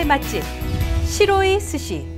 맛집 시로이 스시.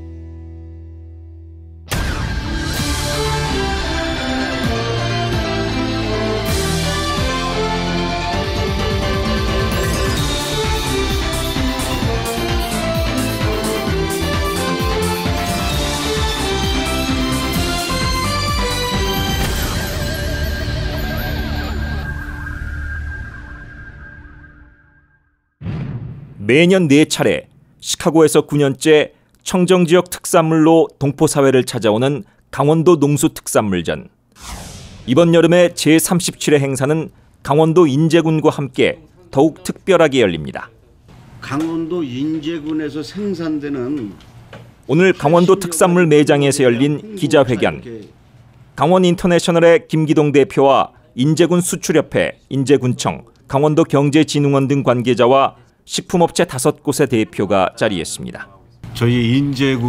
매년 4차례 시카고에서 9년째 청정지역 특산물로 동포사회를 찾아오는 강원도 농수특산물전. 이번 여름의 제37회 행사는 강원도 인제군과 함께 더욱 특별하게 열립니다. 강원도 인제군에서 생산되는 오늘 강원도 특산물 매장에서 열린 기자회견. 강원 인터내셔널의 김기동 대표와 인제군 수출협회, 인제군청, 강원도 경제진흥원 등 관계자와 식품업체 5곳의 대표가 자리했습니다. 저희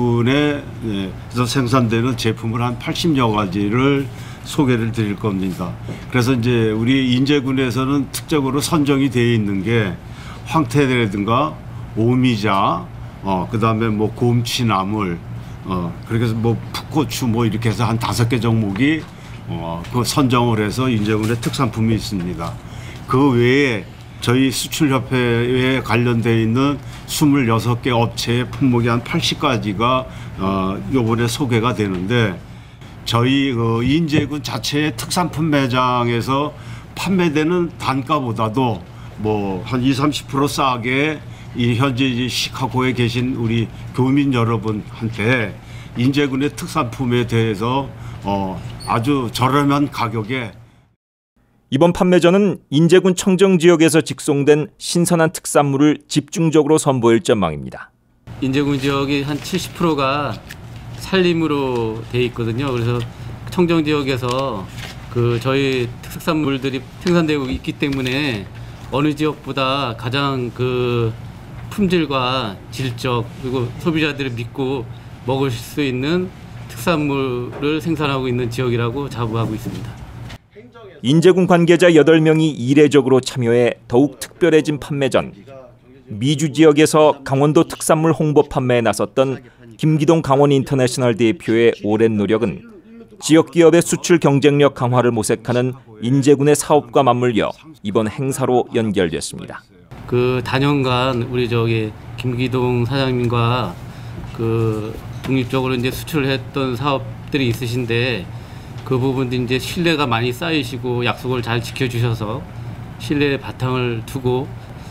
인제군에서 생산되는 제품을 한 80여 가지를 소개를 드릴 겁니다. 그래서 이제 우리 인제군에서는 특적으로 선정이 되어 있는 게 황태라든가 오미자, 그다음에 뭐 곰치나물, 그렇게 해서 뭐 풋고추 뭐 이렇게 해서 한 5개 종목이 그 선정을 해서 인제군의 특산품이 있습니다. 그 외에 저희 수출협회에 관련되어 있는 26개 업체의 품목이 한 80가지가 요번에 소개가 되는데, 저희 인제군 자체의 특산품 매장에서 판매되는 단가보다도 뭐 한 20-30% 싸게 이 현재 시카고에 계신 우리 교민 여러분한테 인제군의 특산품에 대해서 아주 저렴한 가격에. 이번 판매전은 인제군 청정지역에서 직송된 신선한 특산물을 집중적으로 선보일 전망입니다. 인제군 지역이 한 70%가 산림으로 돼 있거든요. 그래서 청정지역에서 저희 특산물들이 생산되고 있기 때문에 어느 지역보다 가장 품질과 질적, 그리고 소비자들이 믿고 먹을 수 있는 특산물을 생산하고 있는 지역이라고 자부하고 있습니다. 인제군 관계자 8명이 이례적으로 참여해 더욱 특별해진 판매전. 미주 지역에서 강원도 특산물 홍보 판매에 나섰던 김기동 강원 인터내셔널 대표의 오랜 노력은 지역 기업의 수출 경쟁력 강화를 모색하는 인제군의 사업과 맞물려 이번 행사로 연결됐습니다. 단연간 우리 김기동 사장님과 독립적으로 이제 수출을 했던 사업들이 있으신데, 그 부분도 이제 신뢰가 많이 쌓이시고 약속을 잘 지켜주셔서 신뢰의 바탕을 두고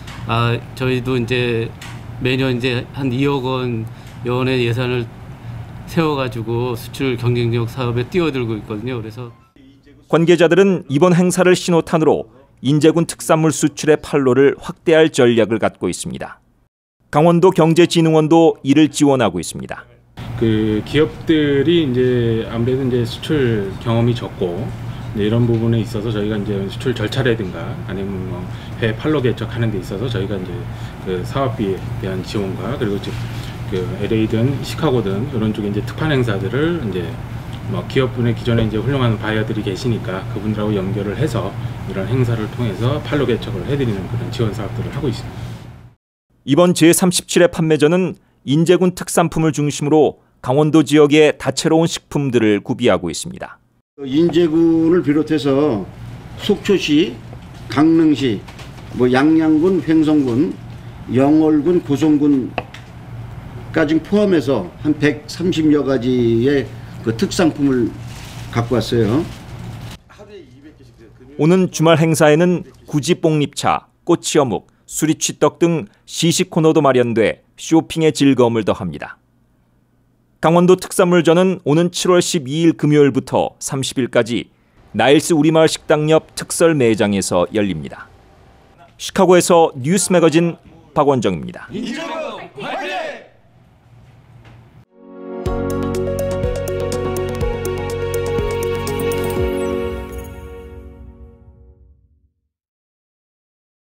저희도 이제 매년 이제 한 2억 원의 예산을 세워가지고 수출 경쟁력 사업에 뛰어들고 있거든요. 그래서 관계자들은 이번 행사를 신호탄으로 인제군 특산물 수출의 판로를 확대할 전략을 갖고 있습니다. 강원도 경제진흥원도 이를 지원하고 있습니다. 기업들이 이제 아무래도 이제 수출 경험이 적고 이런 부분에 있어서 저희가 이제 수출 절차라든가 아니면 뭐 해외 판로 개척하는 데 있어서 저희가 이제 사업비에 대한 지원과, 그리고 LA든 시카고든 이런 쪽에 이제 특판 행사들을 이제 뭐 기업분의 기존에 이제 훌륭한 바이어들이 계시니까 그분들하고 연결을 해서 이런 행사를 통해서 판로 개척을 해드리는 그런 지원 사업들을 하고 있습니다. 이번 제37회 판매전은 인제군 특산품을 중심으로 강원도 지역의 다채로운 식품들을 구비하고 있습니다. 인제군을 비롯해서 속초시, 강릉시, 양양군, 횡성군, 영월군, 고성군까지 포함해서 한 130여 가지의 특산품을 갖고 왔어요. 오는 주말 행사에는 구지뽕잎차, 꼬치어묵, 수리취떡 등 시식 코너도 마련돼 쇼핑의 즐거움을 더합니다. 강원도 특산물전은 오는 7월 12일 금요일부터 30일까지 나일스 우리마을 식당 옆 특설 매장에서 열립니다. 시카고에서 뉴스 매거진 박원정입니다.